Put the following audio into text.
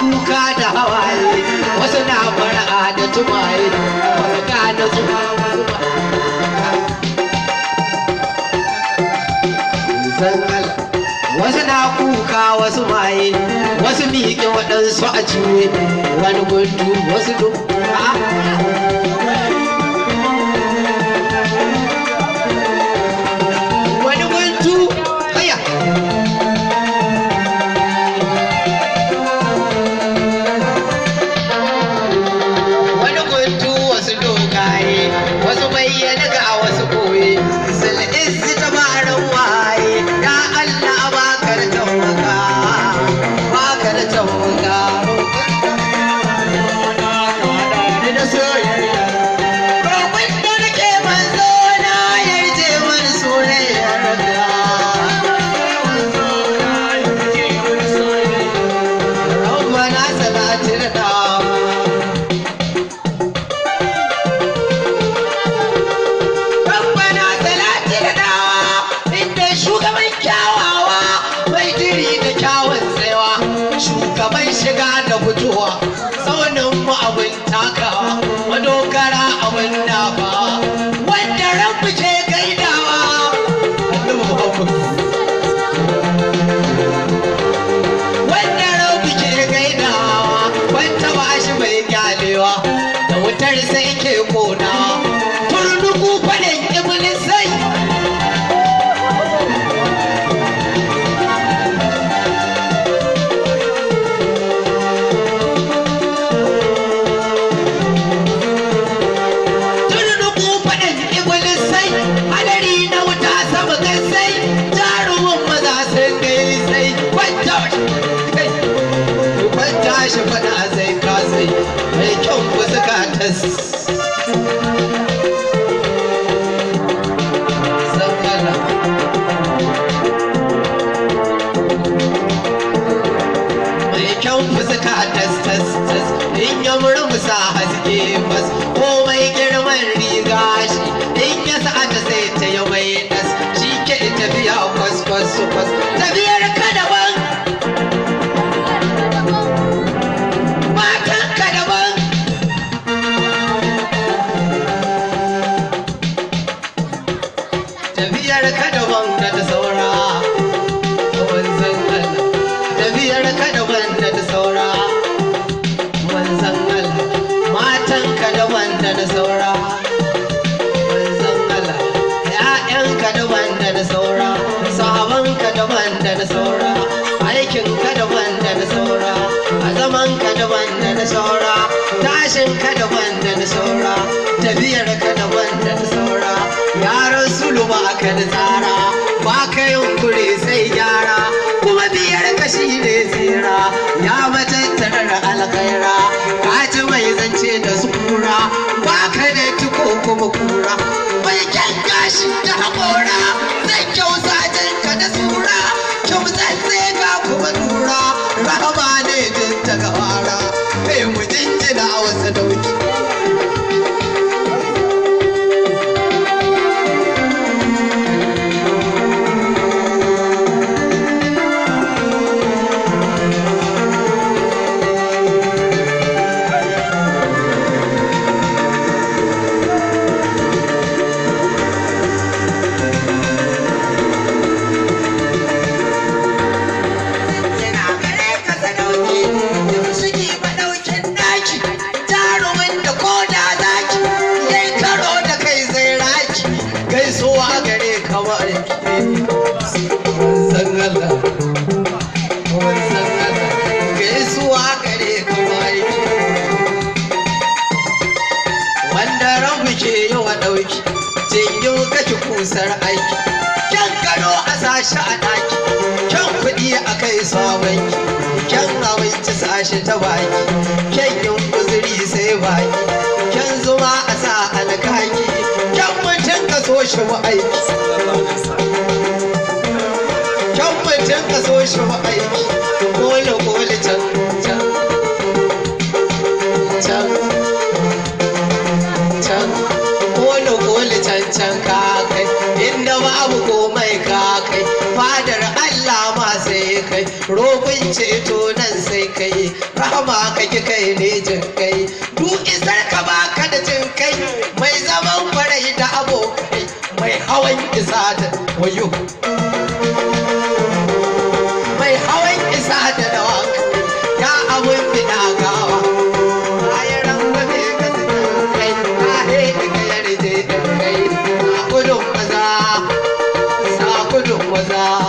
kuka da hawaye wasu na fara'a da tumaye farka da zuwa wasu na kuka wasu maye wasu miƙe waɗansu a ciwe wani guntu wasu duk wani guntu haya wani guntu wasu dogaye wasu bayyana ga wasu koye sul'izzi ta baran waye ya Allah bakar tawaka bakar tawaka da soyayya roƙon da nake manzo na yarje mana soyayyar ka rabbana salati da shugaban shiga da fitowa saunin mu abin takawa madogara abin dafa wanda rabu ke gaidawa wanda rabu ke gaidawa wanda ba shi mai gyalewa da wutar sai ke kona turnuku faɗin iblisai shi faɗa zai kasai mai kyau ku suka tas sakala mai kyau ku suka tas in ya murmusa haske fas komai girman riga shi in ya sa'ata sai ta yi mai nas shi ke tafiya kwas tafiyar ka daban tafiyar ka daban da ta saura wanzan Allah tafiyar ka daban da ta saura wanzan Allah matan ka daban da ta saura wanzan Allah ƴaƴan ka daban da ta saura sahaban ka daban da ta saura aikin ka daban da ta saura azaman ka daban da ta saura tashin ka daban da ta saura tafiyar ka daban da ta saura ya rasulu ba ka da tsara ba ka yunkuri sai gyara kuma biyar ka shi ne tsira ya matattarar alkhaira ka ji mai zance da sura ba ka da tuko kuma kura mai kyan gashi da haƙora zai kyau sajin ka da tsura kyau zai ga kuma nura rahama ne jin ta gawara kai mu jinjina a wasu dauki kusar aiki kyan gado a sashi a ɗaki kyan kuɗi a kai sabon kyan abinci sashi ta baki kyan yin guzuri sai baki kyan zuma a sa alkaki kyan mutum ka so shi mu aiki kyan mutum ka so shi mu aiki kole kole can can can can kole kole can can ka kai inda babu komai ka kai fadar Allah ma sai kai roƙon ceto nan sai kai rahama kake kai ne jin kai duk isar ka baka da jin kai mai zaman kwarai da abokai mai hawan isa da wayo mai hawan isa da dawa ya abun bida gawa ayaran wani ka kai ka he ka yarje da kai sa gudun maza